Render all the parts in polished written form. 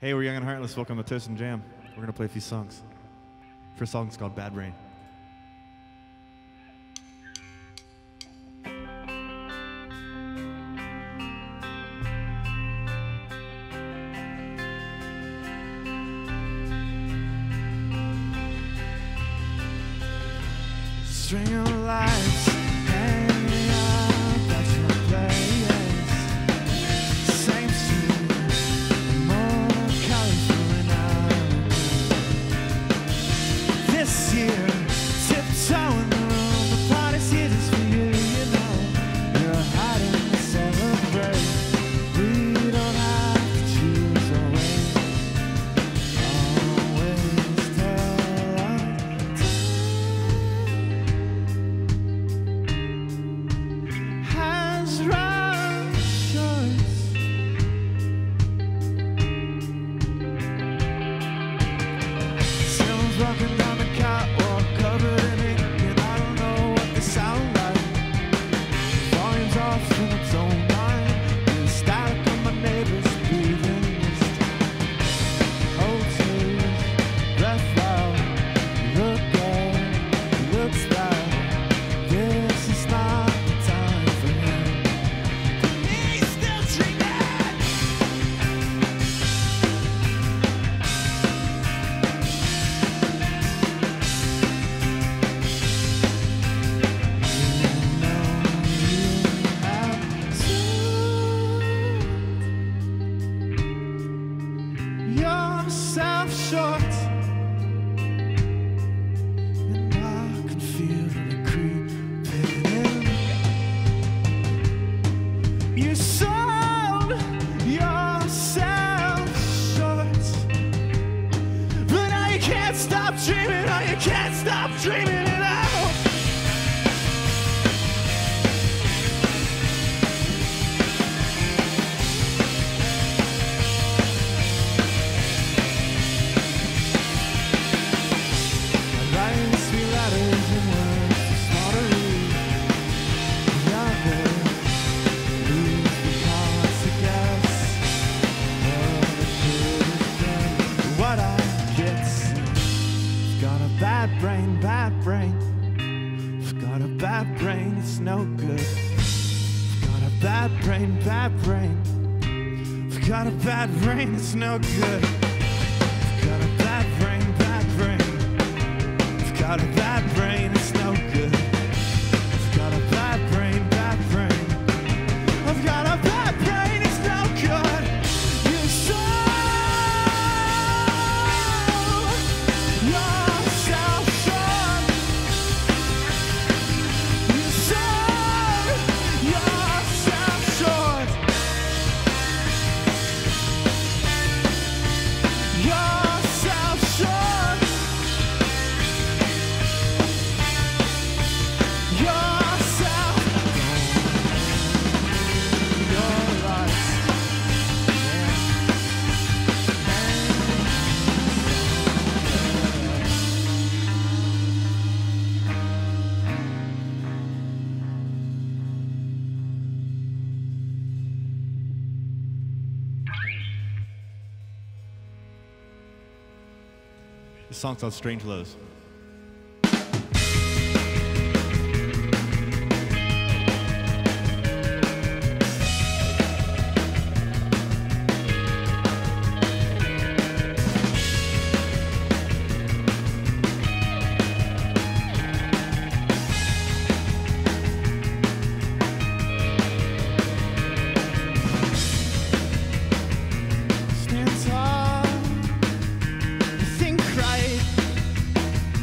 Hey, we're Young and Heartless. Welcome to Toast and Jam. We're going to play a few songs. First song's called Bad Brain. String of lights hanging up at your place. Same scene, more colorful now. This year, tiptoeing the room, the party's here just for you, you know. You're hiding to celebrate. We don't have to choose always. Always tell us. Walking down the catwalk, covered in ink, and I don't know what they sound like. Volume's off in its own mind, and the static of my neighbors breathing is hold to breath loud. Look good, looks bad. This is not the time for him. But he's still dreaming. Yourself short, and I can feel the creeping in. You sold yourself short, but now you can't stop dreaming, or you can't stop dreaming it out. Bad brain. I've got a bad brain, it's no good. I've got a bad brain. I've got a bad brain, it's no good. I've got a bad brain. I've got a bad brain, it's no good. I've got a bad brain. I've got a bad brain, it's no good. You sold yourself short. You sold yourself short. Yourself short. Yourself. Your life. This song's called Strange Lows. Stand tall, think right.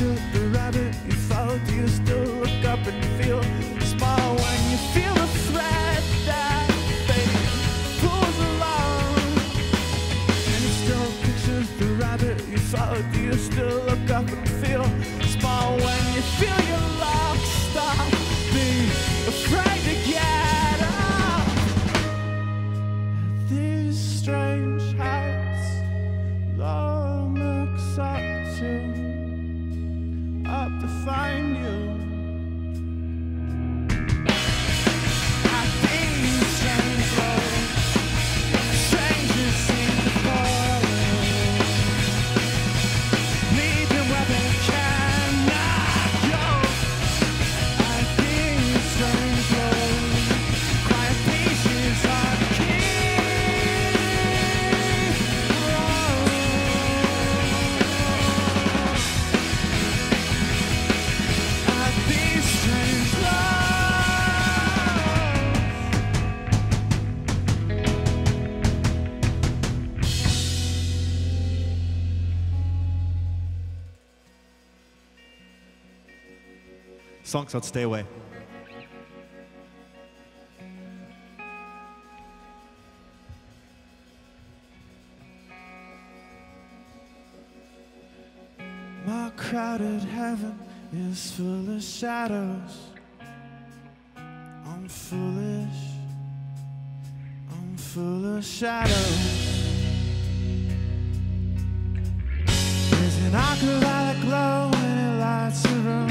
picture the rabbit you follow? Do you still look up and feel small when you feel the thread that fate pulls along? Can you still picture the rabbit you follow? Do you still look up and feel small when you feel your luck stop? Be afraid to get up. These strange heights love looks up to find you. At these strange roads, strangers seem to follow, leaving where they cannot go. At these strange roads, quiet pieces are the key. At these strange roads. Song's called Stay Away. My crowded heaven is full of shadows. I'm foolish, I'm full of shadows. There's an ultraviolet glow and it lights the room.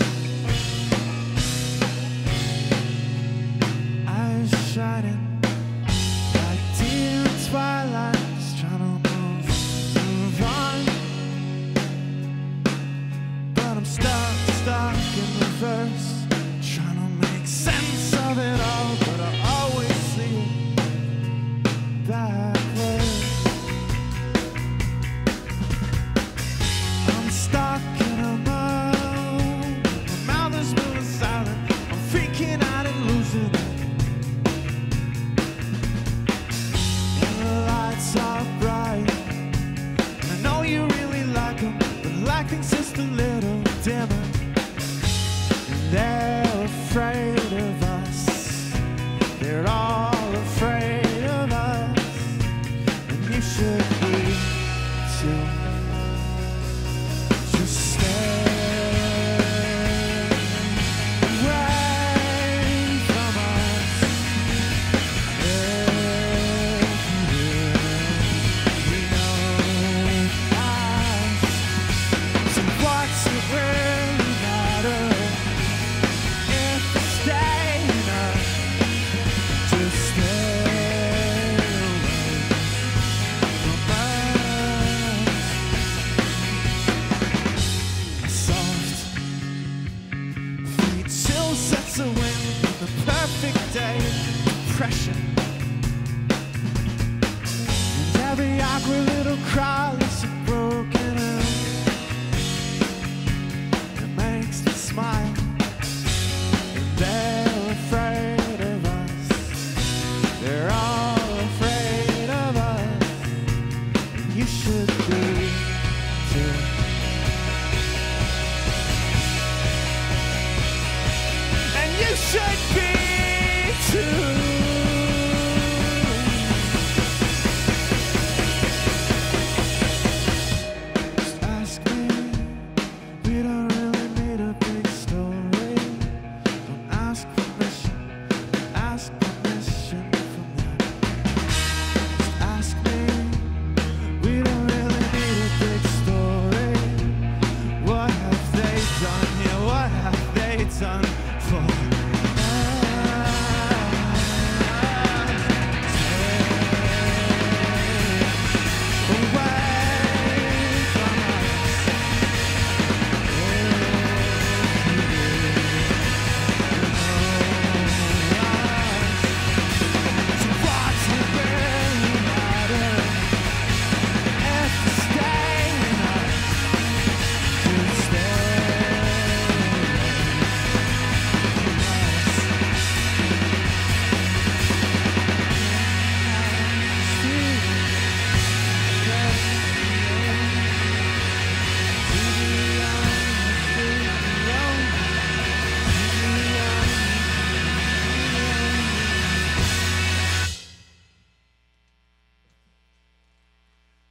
Eyes shining like deer in twilight, just trying to move on. But I'm stuck in reverse, trying to make sense of it all. But I always see it backwards. I'm stuck in a mode. My mouth is moving silent. I'm freaking out and losing it. And the lights are bright. I know you really like them, but like things just a little dimmer. And they're afraid of us. They're all afraid of us. And you should be too. Just stay away from us. If you will, we know us. So what's it really matter if we stay enough? Just stay away from us. Soft feet, chill sets of wind, the perfect day, depression. And every awkward little cry looks so broken out. It makes me smile. And they're afraid of us. They're all afraid of us. And you should be too. And you should be too.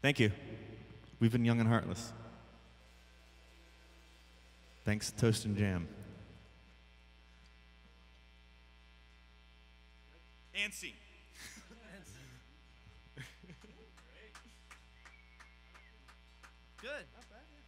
Thank you. We've been Young and Heartless. Thanks, Toast and Jam. And scene. Good. Not bad.